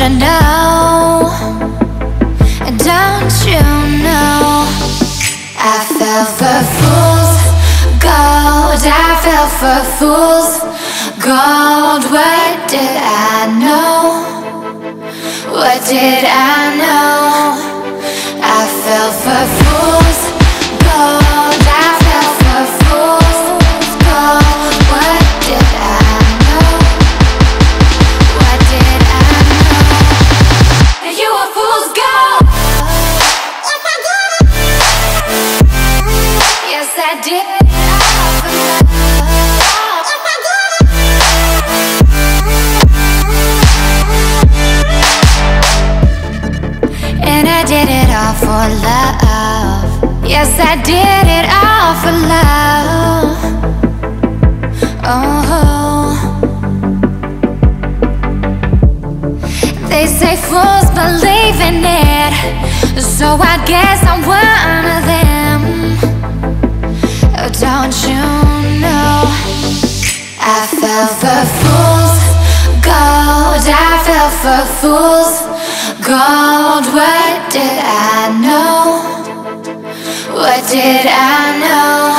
you know? Don't you know? I fell for fool's gold. I fell for fool's gold. What did I know? What did I know? I fell for fool's gold. I fell for fool's gold. What did I know? What did I know? You were fool's gold. Yes, I did. And I did it all for love. Yes, I did it all for love. Oh, they say fools believe in it, so I guess I'm one of them. Oh, don't you know? I fell for fool's gold. I fell for fool's gold. What did I know? What did I know?